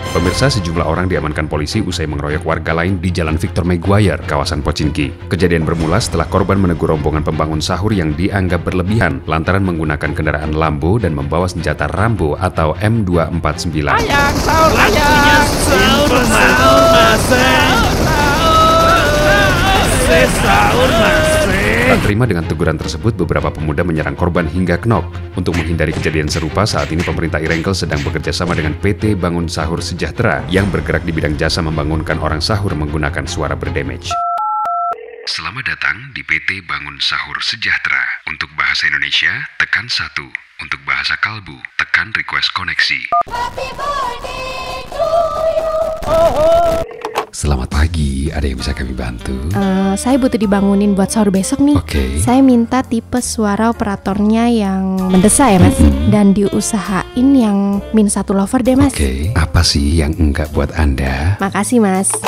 Pemirsa, sejumlah orang diamankan polisi usai mengeroyok warga lain di Jalan Victor Maguire, kawasan Pochinki. Kejadian bermula setelah korban menegur rombongan pembangun sahur yang dianggap berlebihan lantaran menggunakan kendaraan Lambo dan membawa senjata Rambo atau M249. Ayang, sahur, ayang, sahur, sahur, Tak terima dengan teguran tersebut, beberapa pemuda menyerang korban hingga knock. Untuk menghindari kejadian serupa, saat ini pemerintah Irengkel sedang bekerja sama dengan PT Bangun Sahur Sejahtera yang bergerak di bidang jasa membangunkan orang sahur menggunakan suara berdamage. Selamat datang di PT Bangun Sahur Sejahtera. Untuk bahasa Indonesia, tekan 1. Untuk bahasa kalbu, tekan request koneksi. Selamat pagi, ada yang bisa kami bantu? Saya butuh dibangunin buat sahur besok nih. Oke. Saya minta tipe suara operatornya yang mendesak ya mas, dan diusahain yang -1 lover deh mas. Oke, apa sih yang enggak buat Anda? Makasih mas.